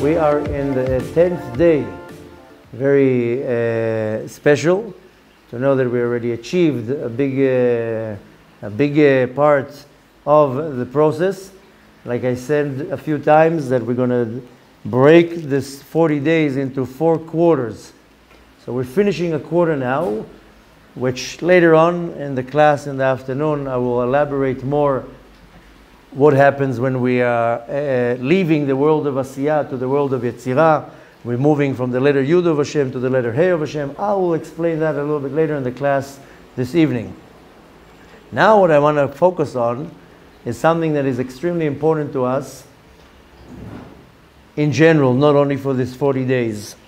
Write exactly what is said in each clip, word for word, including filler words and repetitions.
We are in the tenth day. Very uh, special to know that we already achieved a big, uh, a big uh, part of the process. Like I said a few times, that we're going to break this forty days into four quarters. So we're finishing a quarter now, which later on in the class in the afternoon I will elaborate more what happens when we are uh, leaving the world of Asiyah to the world of Yetzirah. We're moving from the letter Yud of Hashem to the letter Hey of Hashem. I will explain that a little bit later in the class this evening. Now what I want to focus on is something that is extremely important to us in general, not only for these forty days.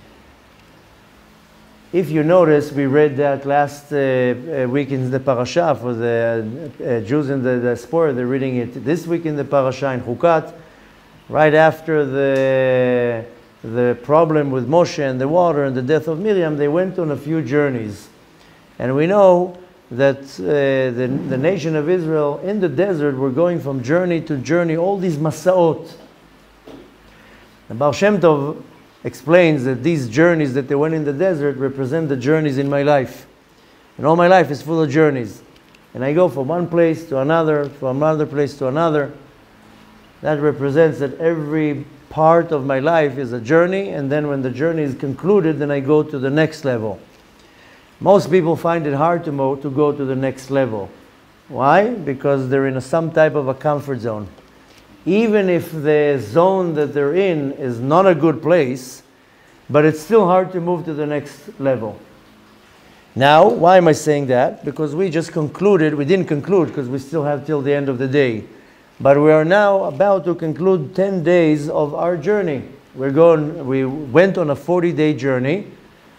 If you notice, we read that last uh, week in the parasha for the uh, Jews in the diaspora. They're reading it this week in the parasha in Chukat, right after the the problem with Moshe and the water and the death of Miriam. They went on a few journeys, and we know that uh, the the nation of Israel in the desert were going from journey to journey. All these masaot. The Baal Shem Tov explains that these journeys that they went in the desert represent the journeys in my life. And all my life is full of journeys. And I go from one place to another, from another place to another. That represents that every part of my life is a journey, and then when the journey is concluded, then I go to the next level. Most people find it hard to, mo to go to the next level. Why? Because they're in a, some type of a comfort zone. Even if the zone that they're in is not a good place, but it's still hard to move to the next level. Now, why am I saying that? Because we just concluded, we didn't conclude because we still have till the end of the day, but we are now about to conclude ten days of our journey. We're going, we went on a forty day journey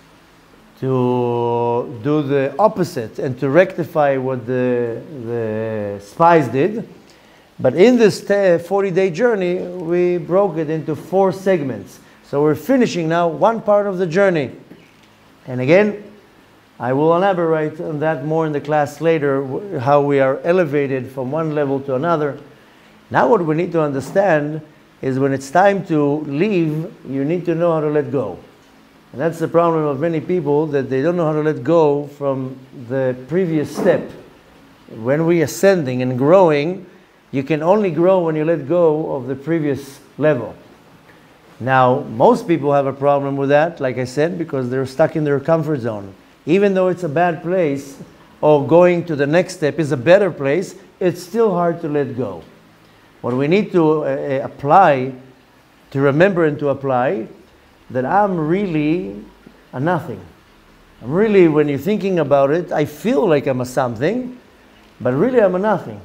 to do the opposite and to rectify what the, the spies did. But in this forty day journey, we broke it into four segments. So we're finishing now one part of the journey. And again, I will elaborate on that more in the class later, how we are elevated from one level to another. Now what we need to understand is when it's time to leave, you need to know how to let go. And that's the problem of many people, that they don't know how to let go from the previous step. When we are ascending and growing, you can only grow when you let go of the previous level. Now, most people have a problem with that, like I said, because they're stuck in their comfort zone. Even though it's a bad place, or going to the next step is a better place, it's still hard to let go. What we need to uh, apply, to remember and to apply, that I'm really a nothing. I'm really, when you're thinking about it, I feel like I'm a something, but really I'm a nothing.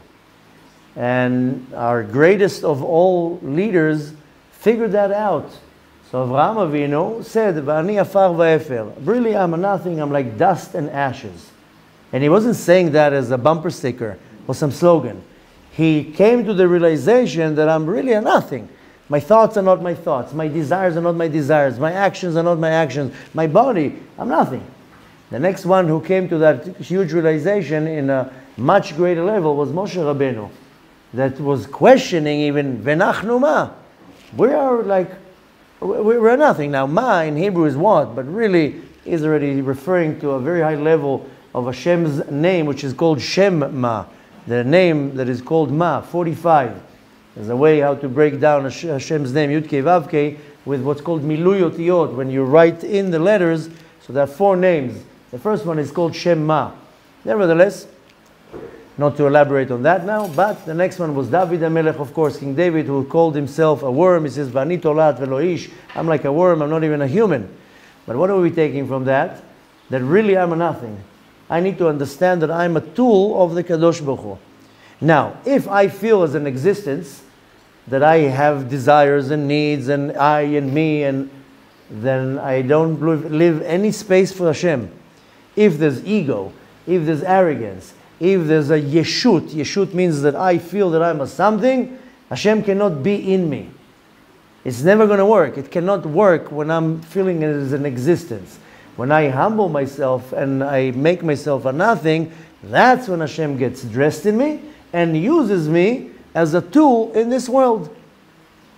And our greatest of all leaders figured that out. So Avraham Avinu said, "V'ani afar va'efer." Really, I'm a nothing. I'm like dust and ashes. And he wasn't saying that as a bumper sticker or some slogan. He came to the realization that I'm really a nothing. My thoughts are not my thoughts. My desires are not my desires. My actions are not my actions. My body, I'm nothing. The next one who came to that huge realization in a much greater level was Moshe Rabbeinu, that was questioning even Venachnu ma. We are like, we're nothing. Now, ma in Hebrew is what? But really is already referring to a very high level of Hashem's name, which is called Shem Ma. The name that is called Ma, forty-five. There's a way how to break down Hashem's name, Yud Kei Vav Kei, with what's called Milui Otiyot, when you write in the letters. So there are four names. The first one is called Shem Ma. Nevertheless, not to elaborate on that now, but the next one was David HaMelech, of course, King David, who called himself a worm. He says, "V'ani tolat v'lo ish." I'm like a worm, I'm not even a human. But what are we taking from that? That really I'm a nothing. I need to understand that I'm a tool of the Kadosh Baruch Hu. Now, if I feel as an existence, that I have desires and needs, and I and me, and then I don't live any space for Hashem. If there's ego, if there's arrogance, if there's a yeshut, yeshut means that I feel that I'm a something, Hashem cannot be in me. It's never going to work. It cannot work when I'm feeling it as an existence. When I humble myself and I make myself a nothing, that's when Hashem gets dressed in me and uses me as a tool in this world.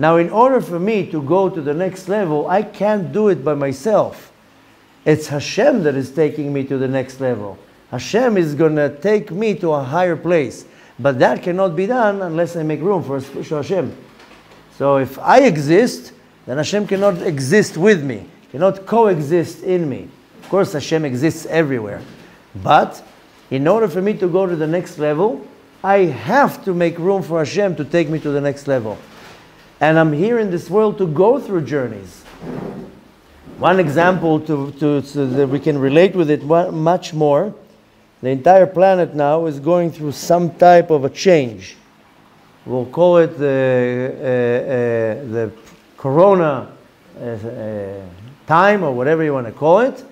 Now, in order for me to go to the next level, I can't do it by myself. It's Hashem that is taking me to the next level. Hashem is going to take me to a higher place. But that cannot be done unless I make room for Hashem. So if I exist, then Hashem cannot exist with me, cannot coexist in me. Of course, Hashem exists everywhere. But in order for me to go to the next level, I have to make room for Hashem to take me to the next level. And I'm here in this world to go through journeys. One example to, to, so that we can relate with it much more. The entire planet now is going through some type of a change. We'll call it the, uh, uh, the Corona uh, uh, time, or whatever you want to call it.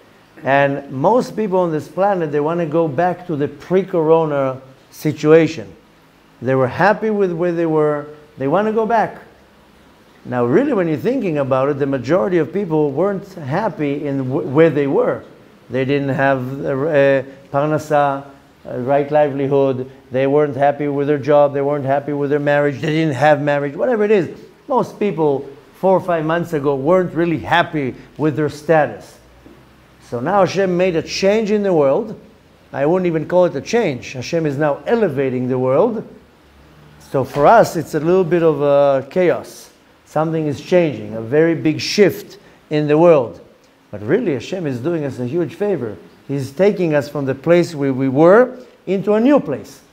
And most people on this planet, they want to go back to the pre-Corona situation. They were happy with where they were. They want to go back. Now, really, when you're thinking about it, the majority of people weren't happy in w where they were. They didn't have uh, parnasa, uh, right livelihood. They weren't happy with their job. They weren't happy with their marriage. They didn't have marriage, whatever it is. Most people, four or five months ago, weren't really happy with their status. So now Hashem made a change in the world. I wouldn't even call it a change. Hashem is now elevating the world. So for us, it's a little bit of uh, chaos. Something is changing, a very big shift in the world. But really, Hashem is doing us a huge favor. He's taking us from the place where we were into a new place.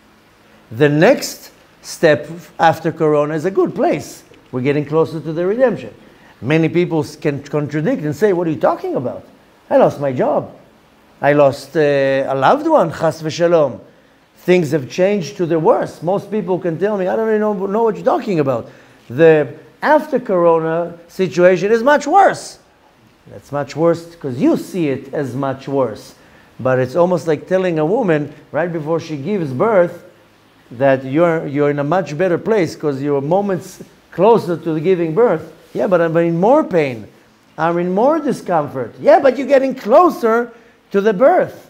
The next step after Corona is a good place. We're getting closer to the redemption. Many people can contradict and say, what are you talking about? I lost my job. I lost uh, a loved one, chas v'shalom. Things have changed to the worse. Most people can tell me, I don't really know, know what you're talking about. The after Corona situation is much worse. That's much worse because you see it as much worse. But it's almost like telling a woman right before she gives birth that you're, you're in a much better place because you're moments closer to giving birth. Yeah, but I'm in more pain. I'm in more discomfort. Yeah, but you're getting closer to the birth.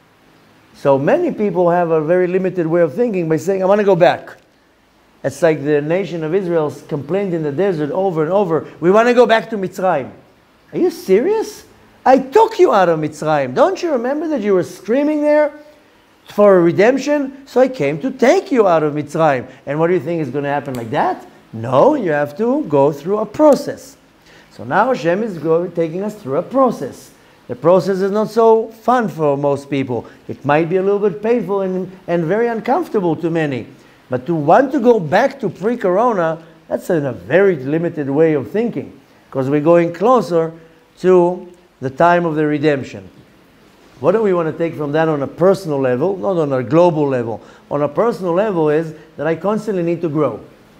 So many people have a very limited way of thinking by saying, I want to go back. It's like the nation of Israel complained in the desert over and over, we want to go back to Mitzrayim. Are you serious? I took you out of Mitzrayim. Don't you remember that you were screaming there for redemption? So I came to take you out of Mitzrayim. And what do you think is going to happen like that? No, you have to go through a process. So now Hashem is going, taking us through a process. The process is not so fun for most people. It might be a little bit painful and, and very uncomfortable to many. But to want to go back to pre-Corona, that's in a very limited way of thinking. Because we're going closer to the time of the redemption. What do we want to take from that on a personal level, not on a global level? On a personal level is that I constantly need to grow.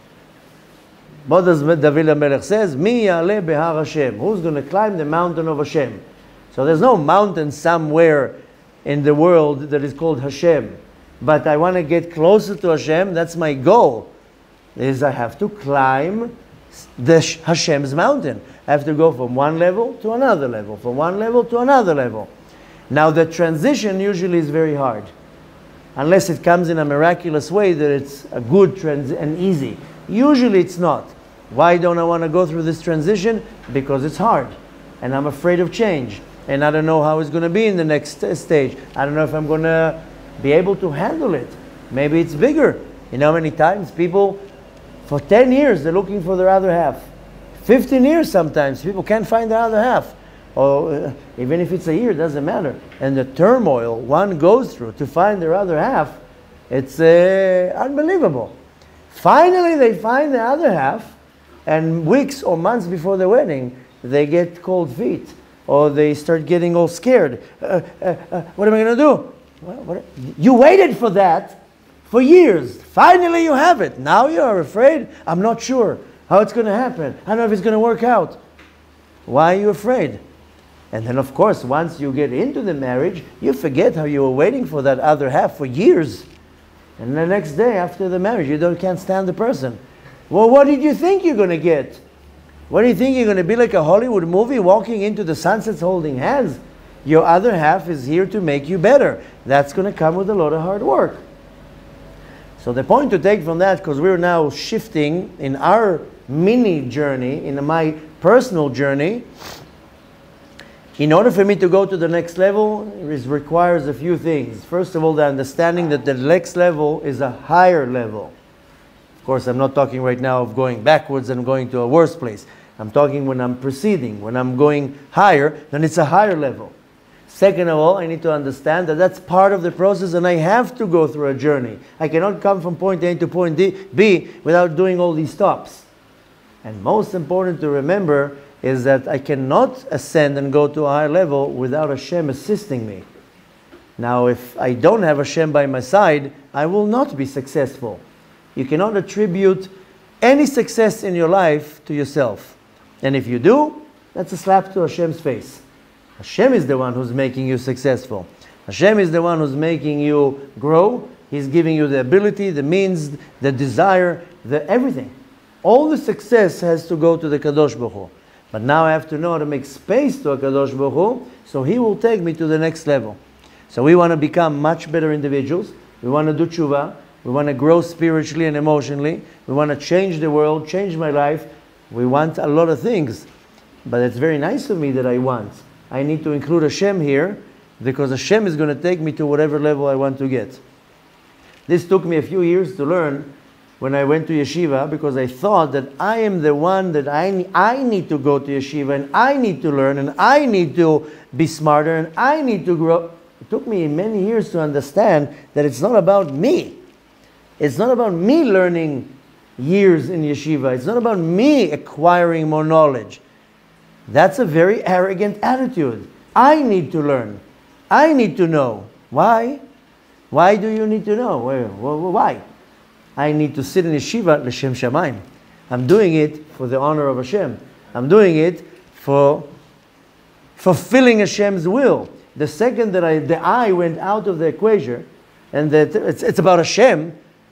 What does David HaMelech says? Mi ya'aleh behar Hashem. Who's going to climb the mountain of Hashem? So there's no mountain somewhere in the world that is called Hashem. But I want to get closer to Hashem. That's my goal. Is I have to climb the Hashem's mountain. I have to go from one level to another level, from one level to another level. Now the transition usually is very hard. Unless it comes in a miraculous way that it's a good transition and easy. Usually it's not. Why don't I want to go through this transition? Because it's hard. And I'm afraid of change. And I don't know how it's going to be in the next stage. I don't know if I'm going to be able to handle it. Maybe it's bigger. You know how many times people, for ten years, they're looking for their other half. fifteen years sometimes, people can't find their other half. Or uh, even if it's a year, it doesn't matter. And the turmoil one goes through to find their other half, it's uh, unbelievable. Finally, they find the other half, and weeks or months before the wedding, they get cold feet. Or they start getting all scared. Uh, uh, uh, what am I going to do? What, what, you waited for that for years. Finally you have it. Now you are afraid? I'm not sure how it's going to happen. I don't know if it's going to work out. Why are you afraid? And then of course, once you get into the marriage, you forget how you were waiting for that other half for years. And the next day after the marriage, you don't, can't stand the person. Well, what did you think you're going to get? What do you think you're going to be like a Hollywood movie walking into the sunsets holding hands? Your other half is here to make you better. That's going to come with a lot of hard work. So the point to take from that, because we're now shifting in our mini journey, in my personal journey, in order for me to go to the next level, it requires a few things. First of all, the understanding that the next level is a higher level. Of course, I'm not talking right now of going backwards and going to a worse place. I'm talking when I'm proceeding, when I'm going higher, then it's a higher level. Second of all, I need to understand that that's part of the process and I have to go through a journey. I cannot come from point A to point D, B without doing all these stops. And most important to remember is that I cannot ascend and go to a higher level without Hashem assisting me. Now, if I don't have Hashem by my side, I will not be successful. You cannot attribute any success in your life to yourself. And if you do, that's a slap to Hashem's face. Hashem is the one who's making you successful. Hashem is the one who's making you grow. He's giving you the ability, the means, the desire, the everything. All the success has to go to the Kadosh Baruch Hu. But now I have to know how to make space to a Kadosh Baruch Hu, so He will take me to the next level. So we want to become much better individuals. We want to do tshuva. We want to grow spiritually and emotionally. We want to change the world, change my life. We want a lot of things. But it's very nice of me that I want. I need to include Hashem here, because Hashem is going to take me to whatever level I want to get. This took me a few years to learn when I went to yeshiva, because I thought that I am the one that I, I need to go to yeshiva, and I need to learn, and I need to be smarter, and I need to grow. It took me many years to understand that it's not about me. It's not about me learning years in yeshiva. It's not about me acquiring more knowledge. That's a very arrogant attitude. I need to learn. I need to know. Why? Why do you need to know? Why? I need to sit in yeshiva l'shem shamayim. I'm doing it for the honor of Hashem. I'm doing it for fulfilling Hashem's will. The second that I, the I went out of the equation, and that it's, it's about Hashem,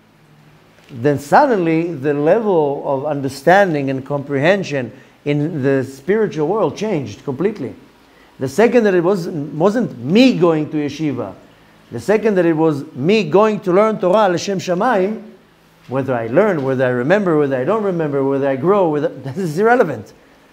then suddenly the level of understanding and comprehension in the spiritual world changed completely. The second that it was, wasn't me going to yeshiva, the second that it was me going to learn Torah l'shem shamayim, whether I learn, whether I remember, whether I don't remember, whether I grow, whether, this is irrelevant.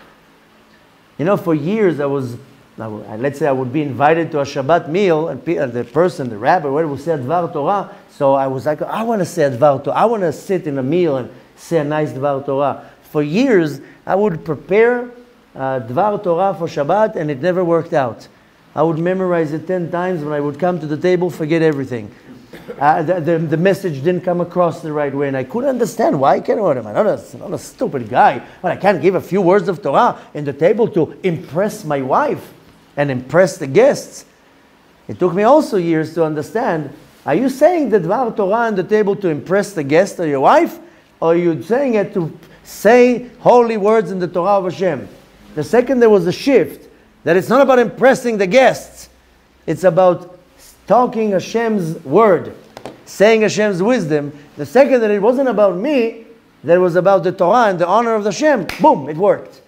You know, for years I was, I would, let's say I would be invited to a Shabbat meal, and the person, the rabbi, whatever, would say Dvar Torah. So I was like, I want to say Dvar Torah. I want to sit in a meal and say a nice Dvar Torah. For years, I would prepare uh, Dvar Torah for Shabbat, and it never worked out. I would memorize it ten times. When I would come to the table, forget everything. Uh, the, the, the message didn't come across the right way, and I couldn't understand why. I can't, I'm not a, I'm not a stupid guy, but I can't give a few words of Torah in the table to impress my wife and impress the guests. It took me also years to understand, are you saying the Dvar Torah on the table to impress the guest or your wife? Or are you saying it to say holy words in the Torah of Hashem? The second there was a shift, that it's not about impressing the guests. It's about talking Hashem's word, saying Hashem's wisdom. The second that it wasn't about me, that it was about the Torah and the honor of the Hashem, boom, it worked.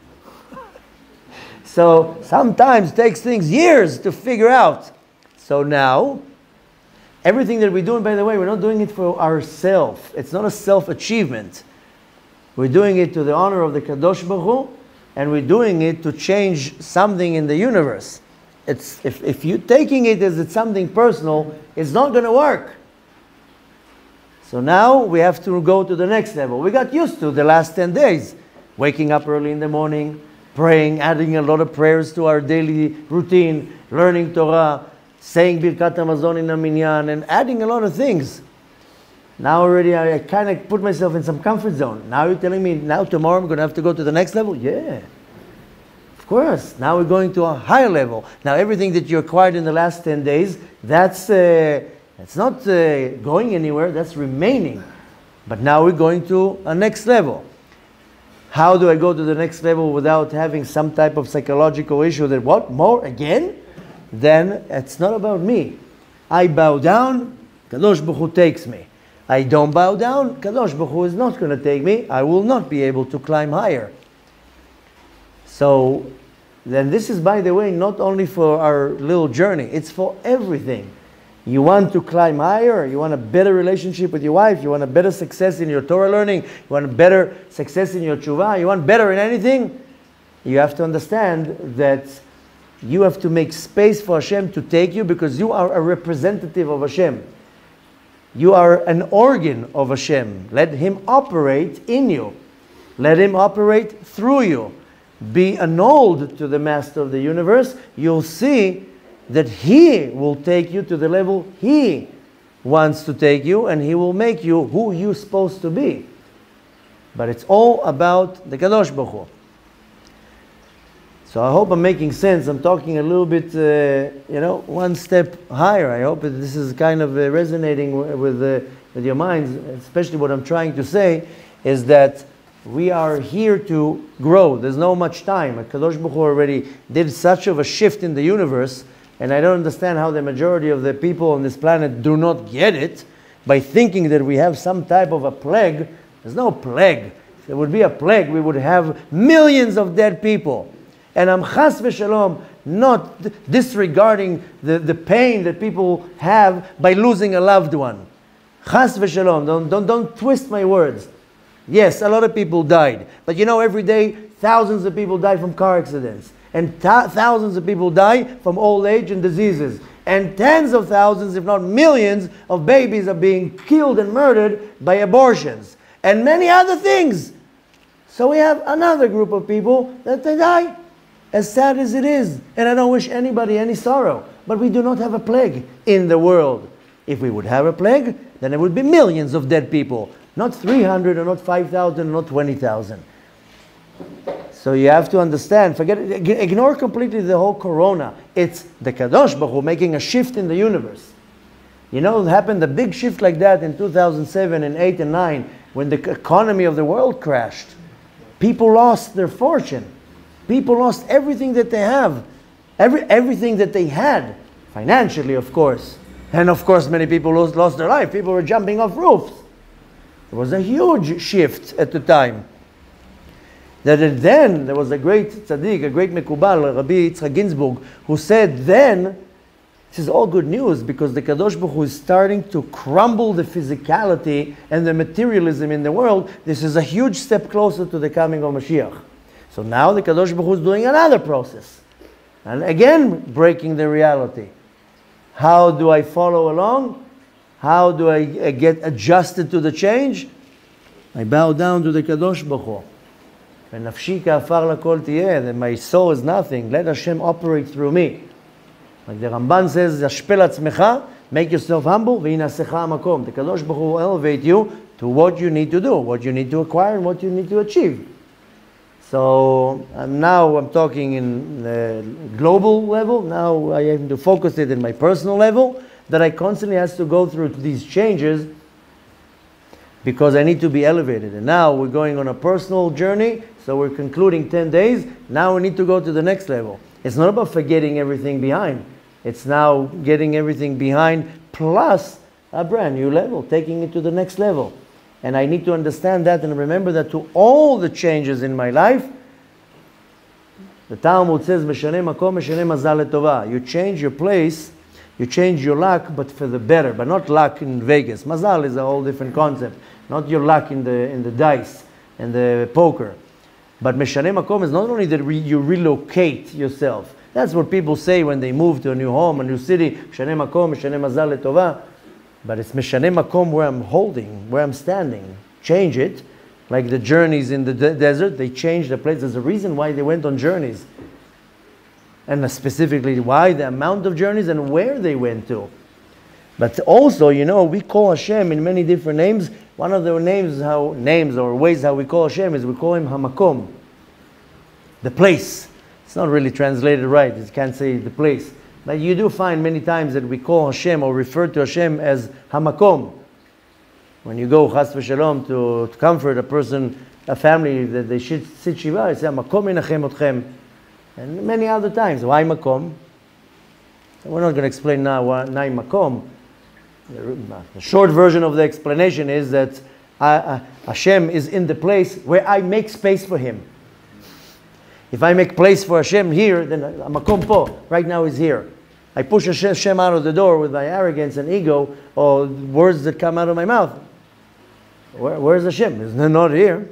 So sometimes it takes things years to figure out. So now, everything that we're doing, by the way, we're not doing it for ourselves. It's not a self-achievement. We're doing it to the honor of the Kadosh Baruch Hu, and we're doing it to change something in the universe. It's, if, if you're taking it as it's something personal, it's not going to work. So now we have to go to the next level. We got used to the last ten days. Waking up early in the morning, praying, adding a lot of prayers to our daily routine, learning Torah, saying Birkat HaMazon in a minyan, and adding a lot of things. Now already I, I kind of put myself in some comfort zone. Now you're telling me, now tomorrow I'm going to have to go to the next level? Yeah. Of course. Now we're going to a higher level. Now everything that you acquired in the last ten days, that's, uh, that's not uh, going anywhere, that's remaining. But now we're going to a next level. How do I go to the next level without having some type of psychological issue that, what, more again? Then it's not about me. I bow down, Kadosh Baruch Hu takes me. I don't bow down, Kadosh Baruch Hu is not going to take me. I will not be able to climb higher. So, then this is, by the way, not only for our little journey, it's for everything. You want to climb higher? You want a better relationship with your wife? You want a better success in your Torah learning? You want a better success in your tshuva? You want better in anything? You have to understand that you have to make space for Hashem to take you, because you are a representative of Hashem. You are an organ of Hashem. Let Him operate in you. Let Him operate through you. Be annulled to the Master of the universe. You'll see that He will take you to the level He wants to take you, and He will make you who you're supposed to be. But it's all about the Kadosh Baruch Hu. So I hope I'm making sense. I'm talking a little bit, uh, you know, one step higher. I hope that this is kind of uh, resonating w- with, uh, with your minds. Especially what I'm trying to say is that we are here to grow. There's no much time. Kadosh Baruch Hu already did such of a shift in the universe, and I don't understand how the majority of the people on this planet do not get it by thinking that we have some type of a plague. There's no plague. If there would be a plague, we would have millions of dead people. And I'm chas v'shalom not disregarding the, the pain that people have by losing a loved one. Chas v'shalom, don't, don't, don't twist my words. Yes, a lot of people died. But you know, every day, thousands of people die from car accidents. And ta- thousands of people die from old age and diseases. And tens of thousands, if not millions, of babies are being killed and murdered by abortions. And many other things. So we have another group of people that they die. As sad as it is. And I don't wish anybody any sorrow. But we do not have a plague in the world. If we would have a plague, then there would be millions of dead people. Not three hundred, or not five thousand, or not twenty thousand. So you have to understand, forget it, ignore completely the whole corona. It's the Kadosh Baruch Hu making a shift in the universe. You know, it happened a big shift like that in two thousand seven and eight and nine, when the economy of the world crashed. People lost their fortune. People lost everything that they have. Every, everything that they had. Financially, of course. And of course, many people lost, lost their life. People were jumping off roofs. There was a huge shift at the time. That then, there was a great tzaddik, a great mekubal, Rabbi Yitzchak Ginsburg, who said then, this is all good news, because the Kadosh Baruch Hu is starting to crumble the physicality and the materialism in the world. This is a huge step closer to the coming of Mashiach. So now the Kadosh Baruch Hu is doing another process. And again, breaking the reality. How do I follow along? How do I uh, get adjusted to the change? I bow down to the Kadosh Baruch Hu. ונפשי כעפר לכל תהיה, that my soul is nothing. Let Hashem operate through me. Like the Ramban says, השפל עצמך, make yourself humble, וינשאך המקום. The Kadosh Baruch Hu will elevate you to what you need to do, what you need to acquire, and what you need to achieve. So um, now I'm talking in the global level. Now I have to focus it in my personal level, that I constantly have to go through these changes because I need to be elevated. And now we're going on a personal journey, so we're concluding ten days. Now we need to go to the next level. It's not about forgetting everything behind. It's now getting everything behind plus a brand new level, taking it to the next level. And I need to understand that and remember that to all the changes in my life, the Talmud says, "Meshaneh makom, meshaneh mazal letovah." You change your place, you change your luck, but for the better, but not luck in Vegas. Mazal is a whole different concept. Not your luck in the in the dice and the poker. But Meshaneh makom is not only that re, you relocate yourself. That's what people say when they move to a new home, a new city. Meshaneh makom, meshaneh mazal letovah. But it's Meshaneh makom where I'm holding, where I'm standing. Change it. Like the journeys in the de- desert, they changed the place. There's a reason why they went on journeys. And specifically why, the amount of journeys and where they went to. But also, you know, we call Hashem in many different names. One of the names, how names or ways how we call Hashem is we call him Hamakom. The place. It's not really translated right. You can't say the place. But you do find many times that we call Hashem or refer to Hashem as Hamakom. When you go, chas v'shalom, to, to comfort a person, a family, that they should sit shiva, you say, Hamakom inachem otchem. And many other times. Why Makom? We're not going to explain now why Makom. The short version of the explanation is that uh, uh, Hashem is in the place where I make space for Him. If I make place for Hashem here, then Makom po, right now is here. I push Hashem out of the door with my arrogance and ego, or words that come out of my mouth. Where, where's Hashem? He's not here.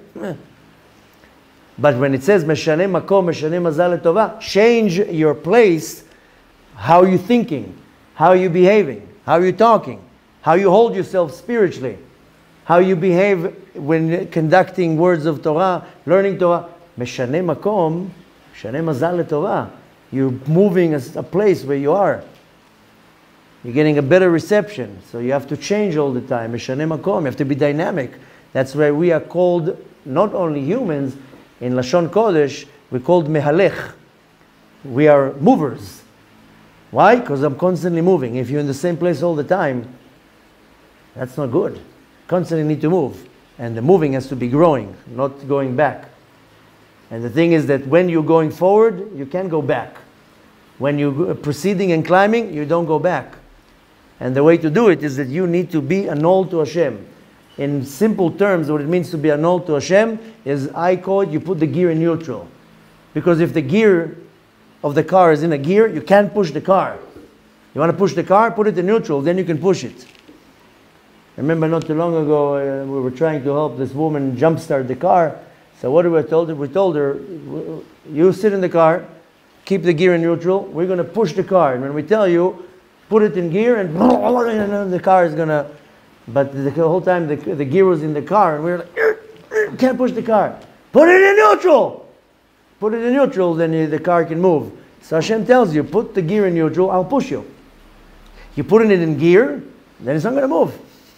But when it says, Meshane makom, meshane mazal letovah, change your place, how are you thinking? How are you behaving? How are you talking? How you hold yourself spiritually? How you behave when conducting words of Torah, learning Torah. Meshane makom, meshane mazal letovah. You're moving a, a place where you are. You're getting a better reception. So you have to change all the time. Meshane makom. You have to be dynamic. That's why we are called not only humans. In Lashon Kodesh, we're called mehalech. We are movers. Why? Because I'm constantly moving. If you're in the same place all the time, that's not good. Constantly need to move. And the moving has to be growing, not going back. And the thing is that when you're going forward, you can't go back. When you're proceeding and climbing, you don't go back. And the way to do it is that you need to be annulled to Hashem. In simple terms, what it means to be annulled to Hashem is, I call it, you put the gear in neutral. Because if the gear of the car is in a gear, you can't push the car. You want to push the car, put it in neutral, then you can push it. I remember not too long ago, uh, we were trying to help this woman jumpstart the car. So what did we told her? We told her, you sit in the car, keep the gear in neutral, we're going to push the car. And when we tell you, put it in gear, and the car is going to... But the whole time the, the gear was in the car, and we were like, can't push the car. Put it in neutral! Put it in neutral, then you, the car can move. So Hashem tells you, put the gear in neutral, I'll push you. You put it in gear, then it's not going to move.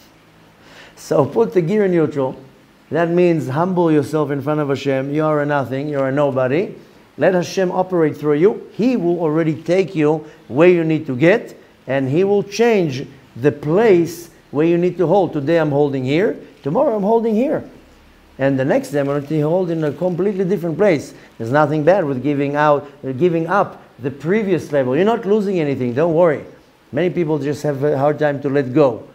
So put the gear in neutral. That means humble yourself in front of Hashem. You are a nothing, you are a nobody. Let Hashem operate through you. He will already take you where you need to get, and He will change the place where you need to hold. Today I'm holding here, tomorrow I'm holding here. And the next day I'm going to hold in a completely different place. There's nothing bad with giving out, giving up the previous level. You're not losing anything, don't worry. Many people just have a hard time to let go.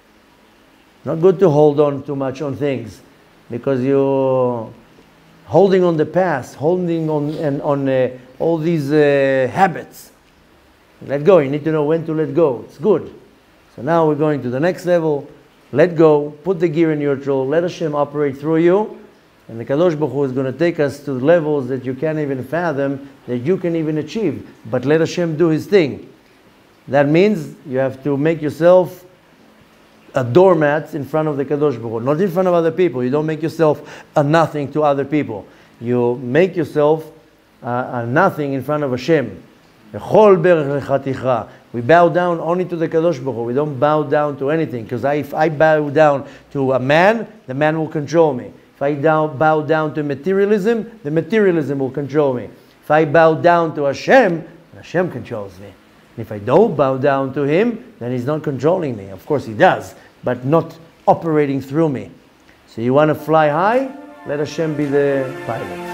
Not good to hold on too much on things, because you're holding on the past, holding on, and on uh, all these uh, habits. Let go, you need to know when to let go. It's good. So now we're going to the next level. Let go, put the gear in neutral, let Hashem operate through you, and the Kadosh Baruch Hu is going to take us to levels that you can't even fathom, that you can even achieve. But let Hashem do His thing. That means you have to make yourself a doormat in front of the Kadosh Baruch Hu, not in front of other people. You don't make yourself a nothing to other people. You make yourself a, a nothing in front of Hashem. We bow down only to the Kadosh Baruch Hu. We don't bow down to anything. Because if I bow down to a man, the man will control me. If I down, bow down to materialism, the materialism will control me. If I bow down to Hashem, Hashem controls me. And if I don't bow down to Him, then He's not controlling me. Of course He does, but not operating through me. So you want to fly high? Let Hashem be the pilot.